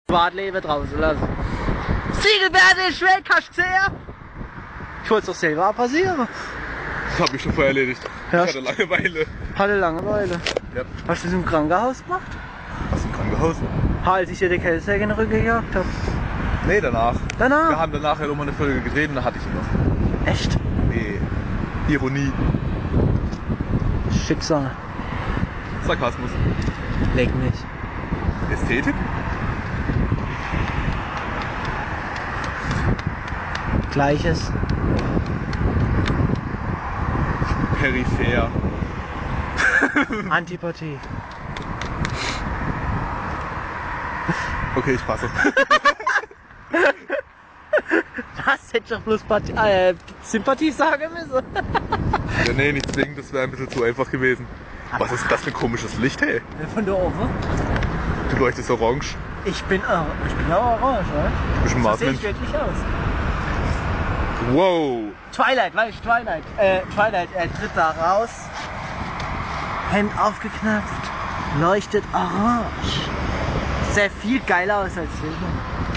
Privatleben draußen lassen. Siegelbärte ist weg, hast du gesehen? Ich wollte es doch selber passieren. Das habe ich schon vorher erledigt. Ja. Ich hatte Langeweile. Hatte Langeweile. Ja. Hast du das im Krankenhaus gemacht? Was im Krankenhaus? Als ich dir die Käsesäge in den Rücken gejagt habe. Nee, danach. Danach? Wir haben danach ja nochmal eine Folge gedreht und da hatte ich ihn noch. Echt? Nee. Ironie. Schicksal. Sarkasmus. Leck mich. Ästhetik? Gleiches. Peripher. Antipathie. Okay, ich passe. Das hätte ich doch bloß Sympathie sagen müssen. Ja, nee, nicht zwingend, das wäre ein bisschen zu einfach gewesen. Was ist das für ein komisches Licht, hey? Von da oben? Du leuchtest orange. Ich bin ja orange, oder? Du bist ein So sehe ich Marsmensch. wirklich aus. Wow. Twilight, weißt du, Twilight, er tritt da raus, Hemd aufgeknöpft, leuchtet orange. Sehr viel geiler aus als Filme.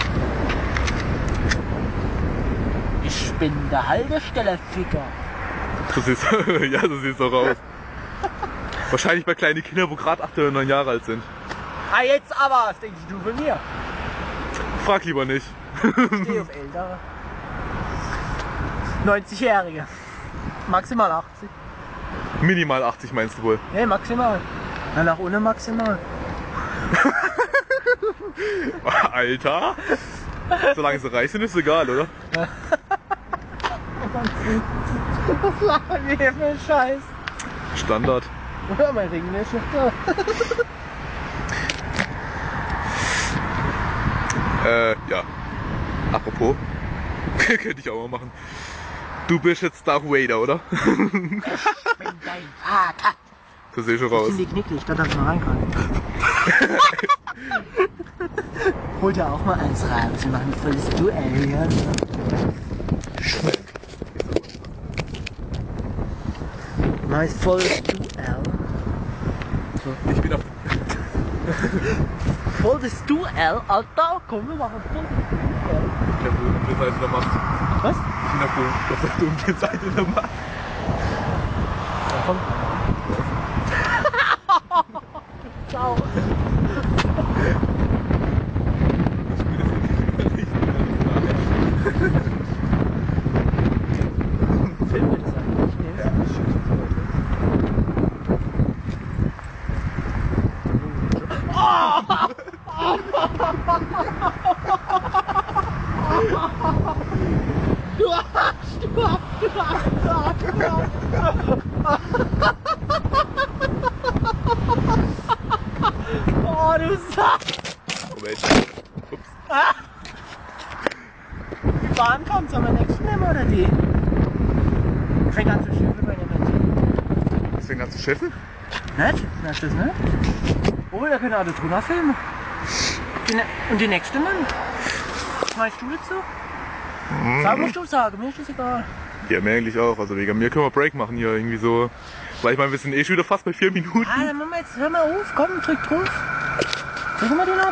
Ich bin der Haltestellenficker. Du siehst, ja, so siehst du auch aus. Wahrscheinlich bei kleinen Kindern, wo gerade 8 oder 9 Jahre alt sind. Ah, jetzt aber, was denkst du von mir? Frag lieber nicht. Ich stehe auf ältere. 90-Jährige. Maximal 80. Minimal 80 meinst du wohl? Nee, maximal. Na, nach unten maximal. Alter! Solange sie reich sind, ist egal, oder? Was lachen wir hier für einen Scheiß? Standard. Hör mal, Ring ist nicht da. Ja. Apropos. Könnte ich auch mal machen. Du bist jetzt Darth Vader, oder? Ich bin dein Vater. Das sehe ich schon Ich raus. bin die Knicklicht, da darf man reinkommen. Holt ja auch mal eins raus. Wir machen ein volles Duell hier. Nice volles Duell. So. Ich bin auf. Volles Duell? Alter, komm, wir machen volles Duell. Ich bin auf der dunklen Seite der Macht. Was? Ich bin auf der dunklen Seite der Macht. Ja, komm. Ciao. Film würde ich sagen. Ich nehme es. Oh, du Sack! Moment. Ups. Die Bahn kommt, sollen wir nächsten nehmen oder die? Fängt an zu schiffeln bei dem Benzin. Deswegen hast du Schiffe? Nicht? Merkst du das nicht? Oh, da können alle drunter filmen. Und die nächste nehmen? Was meinst du dazu? Sag, musst du sagen, mir ist das egal. Ja, mir eigentlich auch. Also wegen mir können wir Break machen hier irgendwie so. Weil ich meine, wir sind eh schon wieder fast bei 4 Minuten. Ah, dann machen wir jetzt, hör mal auf, komm, drück drauf. Drück mal den ab.